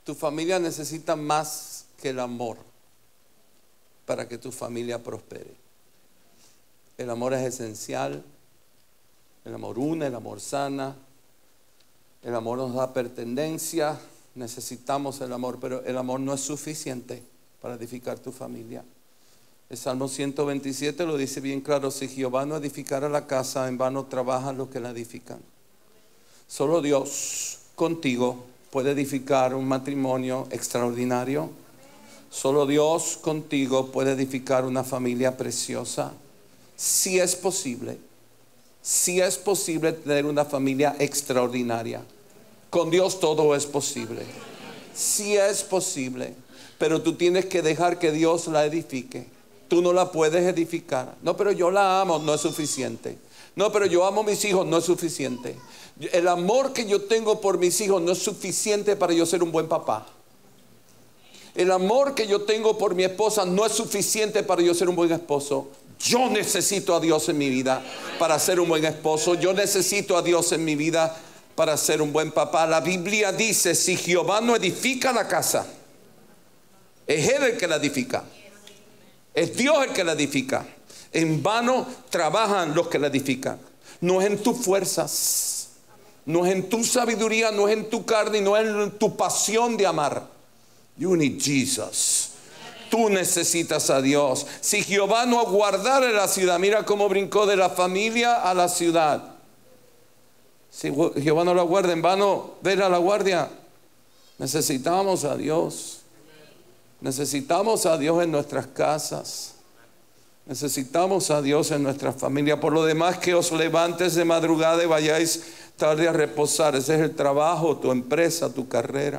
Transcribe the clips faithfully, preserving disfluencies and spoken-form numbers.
Tu familia necesita más que el amor para que tu familia prospere. El amor es esencial. El amor une, el amor sana. El amor nos da pertenencia. Necesitamos el amor, pero el amor no es suficiente para edificar tu familia. El Salmo ciento veintisiete lo dice bien claro: si Jehová no edificara la casa, en vano trabajan los que la edifican. Solo Dios contigo puede edificar un matrimonio extraordinario. Solo Dios contigo puede edificar una familia preciosa. Si es posible, si es posible tener una familia extraordinaria. Con Dios todo es posible. Si es posible, pero tú tienes que dejar que Dios la edifique. Tú no la puedes edificar. No, pero yo la amo, no es suficiente. No, pero yo amo a mis hijos, no es suficiente. El amor que yo tengo por mis hijos no es suficiente para yo ser un buen papá. El amor que yo tengo por mi esposa no es suficiente para yo ser un buen esposo. Yo necesito a Dios en mi vida para ser un buen esposo. Yo necesito a Dios en mi vida para ser un buen papá. La Biblia dice: si Jehová no edifica la casa, es Él el que la edifica. Es Dios el que la edifica. En vano trabajan los que la edifican. No es en tus fuerzas, no es en tu sabiduría, no es en tu carne, no es en tu pasión de amar. You need Jesus. Tú necesitas a Dios. Si Jehová no guardara la ciudad, mira cómo brincó de la familia a la ciudad. Si Jehová no la guarda, en vano vela la guardia. Necesitamos a Dios. Necesitamos a Dios en nuestras casas. Necesitamos a Dios en nuestra familia. Por lo demás, que os levantes de madrugada y vayáis tarde a reposar. Ese es el trabajo, tu empresa, tu carrera.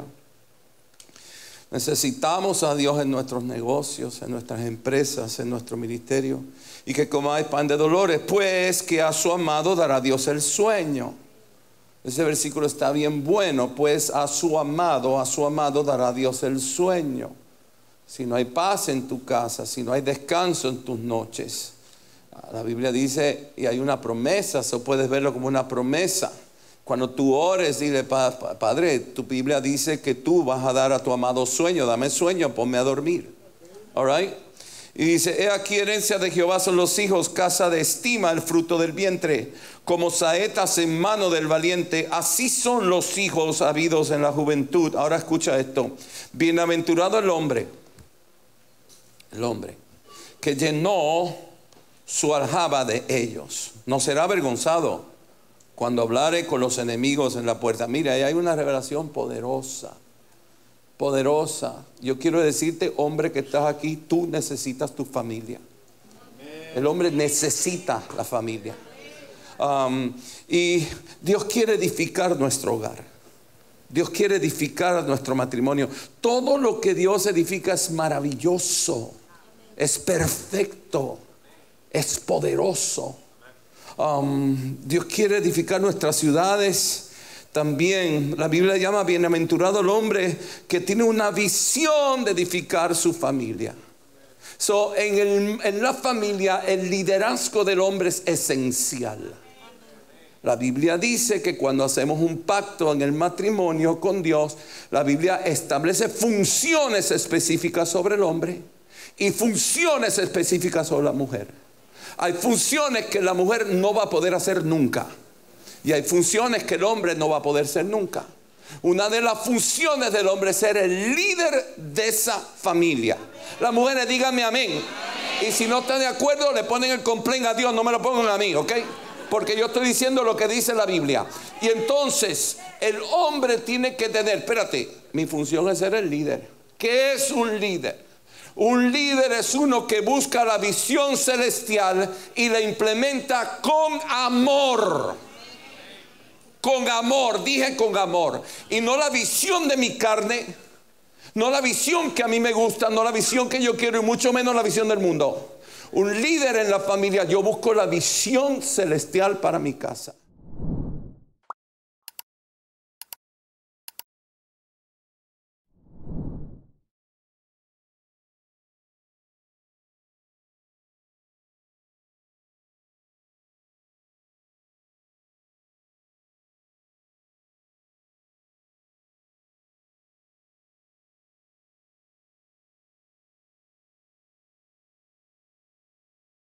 Necesitamos a Dios en nuestros negocios, en nuestras empresas, en nuestro ministerio. Y que comáis pan de dolores, pues que a su amado dará Dios el sueño. Ese versículo está bien bueno. Pues a su amado, a su amado dará Dios el sueño. Si no hay paz en tu casa, si no hay descanso en tus noches, la Biblia dice, y hay una promesa, eso puedes verlo como una promesa. Cuando tú ores, dile: Padre, tu Biblia dice que tú vas a dar a tu amado sueño. Dame sueño, ponme a dormir. All right? Y dice: he aquí herencia de Jehová son los hijos, casa de estima el fruto del vientre. Como saetas en mano del valiente, así son los hijos habidos en la juventud. Ahora escucha esto: bienaventurado el hombre, el hombre que llenó su aljaba de ellos. No será avergonzado cuando hablare con los enemigos en la puerta. Mira, ahí hay una revelación poderosa. Poderosa. Yo quiero decirte, hombre que estás aquí, tú necesitas tu familia. El hombre necesita la familia. Um, y Dios quiere edificar nuestro hogar. Dios quiere edificar nuestro matrimonio. Todo lo que Dios edifica es maravilloso, es perfecto, es poderoso. Um, Dios quiere edificar nuestras ciudades. También la Biblia llama bienaventurado el hombre que tiene una visión de edificar su familia. So, en, el, en la familia el liderazgo del hombre es esencial. La Biblia dice que cuando hacemos un pacto en el matrimonio con Dios, la Biblia establece funciones específicas sobre el hombre y funciones específicas sobre la mujer. Hay funciones que la mujer no va a poder hacer nunca. Y hay funciones que el hombre no va a poder ser nunca. Una de las funciones del hombre es ser el líder de esa familia. Las mujeres, díganme amén. Amén. Y si no están de acuerdo, le ponen el complaint a Dios, no me lo pongan a mí, ¿ok? Porque yo estoy diciendo lo que dice la Biblia. Y entonces el hombre tiene que tener, espérate, mi función es ser el líder. ¿Qué es un líder? Un líder es uno que busca la visión celestial y la implementa con amor. Con amor, dije con amor. Y no la visión de mi carne, no la visión que a mí me gusta, no la visión que yo quiero y mucho menos la visión del mundo. Un líder en la familia, yo busco la visión celestial para mi casa.